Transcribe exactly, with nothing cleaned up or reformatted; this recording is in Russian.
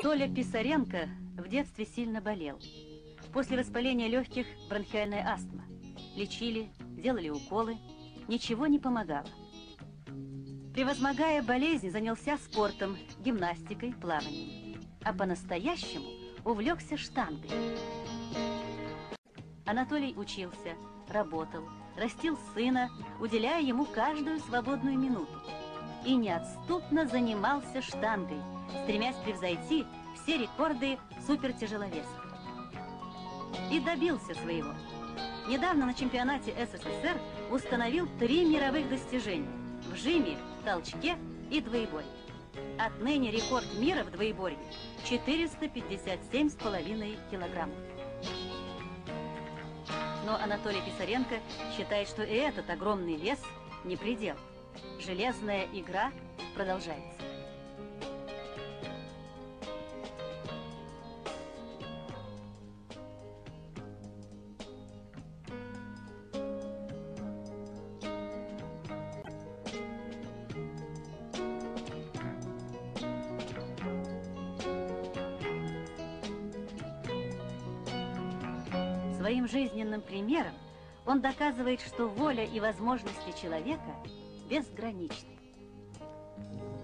Толя Писаренко в детстве сильно болел. После воспаления легких бронхиальная астма. Лечили, делали уколы, ничего не помогало. Превозмогая болезнь, занялся спортом, гимнастикой, плаванием. А по-настоящему увлекся штангой. Анатолий учился, работал, растил сына, уделяя ему каждую свободную минуту. И неотступно занимался штангой, стремясь превзойти все рекорды супертяжеловесов. И добился своего. Недавно на чемпионате СССР установил три мировых достижения в жиме, толчке и двоеборье. Отныне рекорд мира в двоеборье четыреста пятьдесят семь с половиной килограммов. Но Анатолий Писаренко считает, что и этот огромный вес не предел. Железная игра продолжается. Своим жизненным примером он доказывает, что воля и возможности человека безграничны.